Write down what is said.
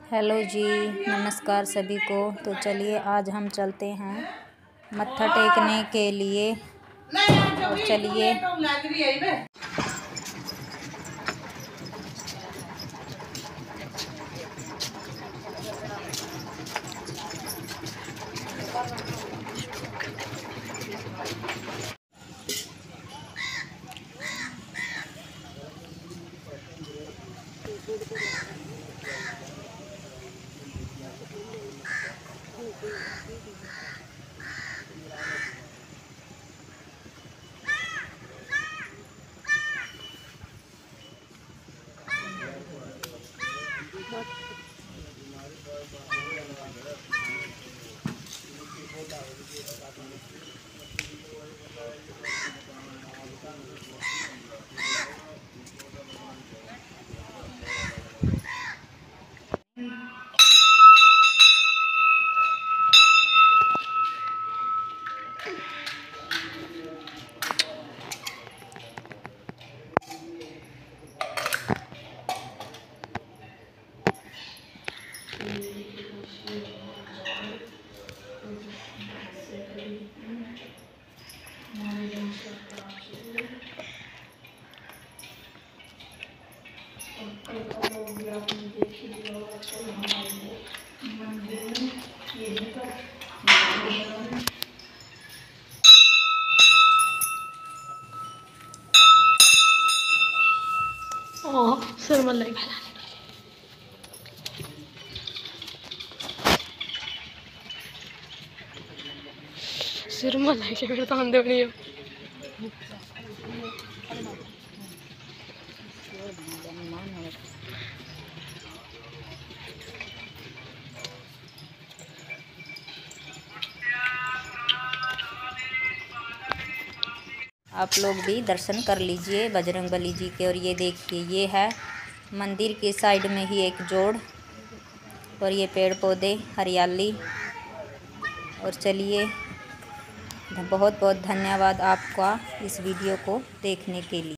Hello जी, नमस्कार सभी को। तो चलिए आज हम चलते हैं मत्था टेकने के लिए। और चलिए सिरमल है मेरे तो आंदे नहीं हो। आप लोग भी दर्शन कर लीजिए बजरंगबली जी के। और ये देखिए, ये है मंदिर के साइड में ही एक जोड़, और ये पेड़ पौधे, हरियाली। और चलिए, बहुत बहुत धन्यवाद आपका इस वीडियो को देखने के लिए।